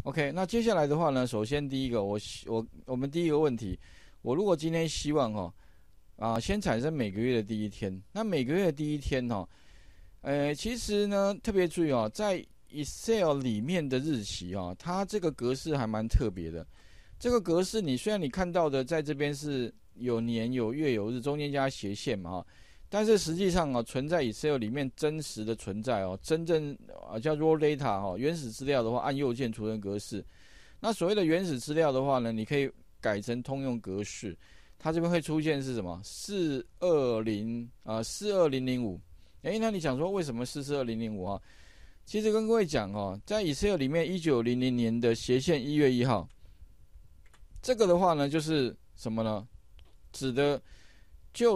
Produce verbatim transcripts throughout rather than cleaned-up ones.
OK， 那接下来的话呢，首先第一个，我我我们第一个问题，我如果今天希望哈啊，先产生每个月的第一天，那每个月的第一天哈，呃，其实呢特别注意哦，在 Excel 里面的日期啊，它这个格式还蛮特别的。这个格式你虽然你看到的在这边是有年有月有日，中间加斜线嘛哈，但是实际上啊，存在 Excel 里面真实的存在哦，真正啊叫 raw data 哈，原始资料的话，按右键储存格式。那所谓的原始资料的话呢，你可以改成通用格式，它这边会出现是什么？四二零啊，四二零零五。哎，那你想说为什么四四二零零五啊？其实跟各位讲哦，在 Excel 里面，一九零零年的斜线一月一号，这个的话呢，就是什么呢？指的就是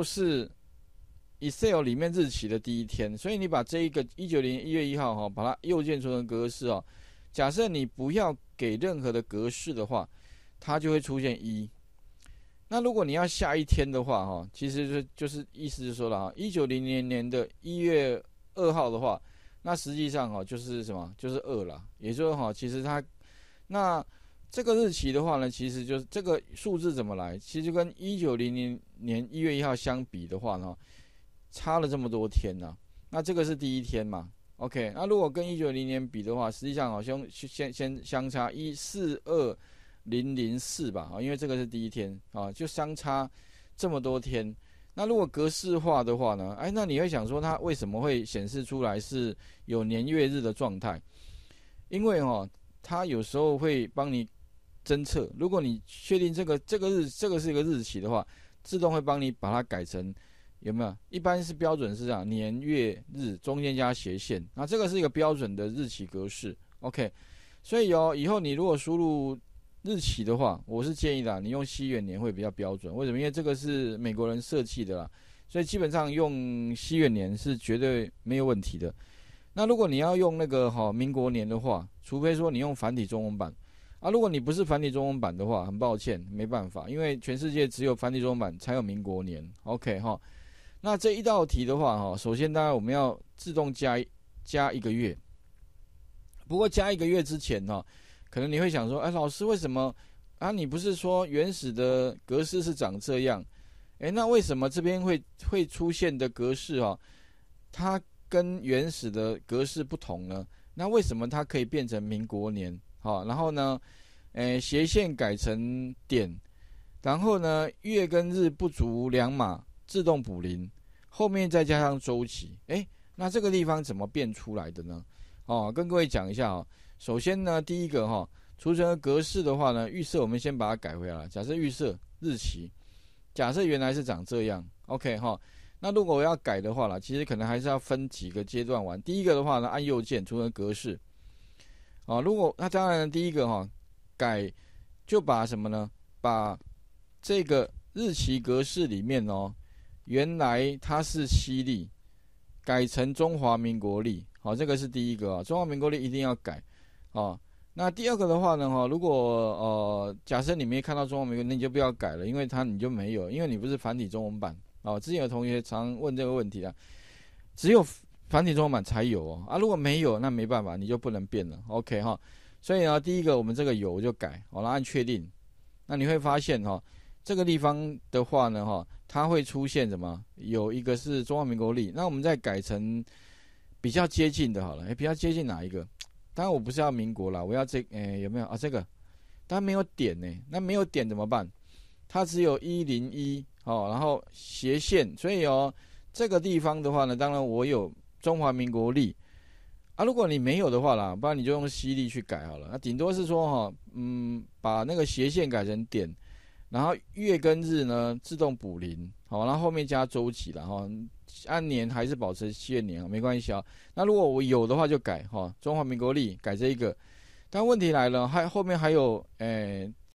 Excel 里面日期的第一天，所以你把这一个一九零一月一号哈，把它右键储存格式哦。假设你不要给任何的格式的话，它就会出现一。那如果你要下一天的话哈，其实就就是意思是说了哈，一九零零年的一月二号的话，那实际上哈就是什么？就是二了，也就是哈，其实它那。这个日期的话呢，其实就是这个数字怎么来，其实跟一九零零年一月一号相比的话呢，差了这么多天呢、啊。那这个是第一天嘛 ？OK， 那如果跟一九零零年比的话，实际上好像先先相差一四二零零四吧，因为这个是第一天啊，就相差这么多天。那如果格式化的话呢，哎，那你会想说它为什么会显示出来是有年月日的状态？因为哦，它有时候会帮你侦测，如果你确定这个这个日这个是一个日期的话，自动会帮你把它改成有没有？一般是标准是这样，年月日中间加斜线，那这个是一个标准的日期格式。OK， 所以哦，以后你如果输入日期的话，我是建议的，你用西元年会比较标准。为什么？因为这个是美国人设计的啦，所以基本上用西元年是绝对没有问题的。那如果你要用那个哈、哦、民国年的话，除非说你用繁体中文版。啊，如果你不是繁体中文版的话，很抱歉，没办法，因为全世界只有繁体中文版才有民国年。OK 哈，那这一道题的话哈，首先当然我们要自动加加一个月。不过加一个月之前呢，可能你会想说，哎，老师为什么啊？你不是说原始的格式是长这样？哎，那为什么这边会会出现的格式啊？它跟原始的格式不同呢？那为什么它可以变成民国年？好，然后呢，诶，斜线改成点，然后呢，月跟日不足两码，自动补零，后面再加上周期，诶，那这个地方怎么变出来的呢？哦，跟各位讲一下哦。首先呢，第一个哈、哦，储存的格式的话呢，预设我们先把它改回来。假设预设日期，假设原来是长这样 ，OK 哈、哦。那如果我要改的话啦，其实可能还是要分几个阶段玩。第一个的话呢，按右键储存格式。啊，如果那当然第一个哈、哦，改就把什么呢？把这个日期格式里面哦，原来它是西历，改成中华民国历。好、哦，这个是第一个啊、哦，中华民国历一定要改。哦，那第二个的话呢，哈、哦，如果呃假设你没看到中华民国，那你就不要改了，因为它你就没有，因为你不是繁体中文版。哦，之前有同学常问这个问题啊，只有繁体中文版才有哦啊，如果没有，那没办法，你就不能变了。OK 哈，所以呢，第一个我们这个有就改，好、哦，然后按确定。那你会发现哈、哦，这个地方的话呢，哈、哦，它会出现什么？有一个是中华民国历，那我们再改成比较接近的，好了，哎，比较接近哪一个？当然我不是要民国啦，我要这，哎，有没有啊？这个，但没有点呢，那没有点怎么办？它只有一零一哦，然后斜线，所以哦，这个地方的话呢，当然我有。中华民国历啊，如果你没有的话啦，不然你就用西历去改好了。那顶多是说哈，嗯，把那个斜线改成点，然后月跟日呢自动补零，好，然后后面加周期了哈，按年还是保持七月年没关系啊。那如果我有的话就改哈，中华民国历改这一个，但问题来了，还后面还有诶、欸。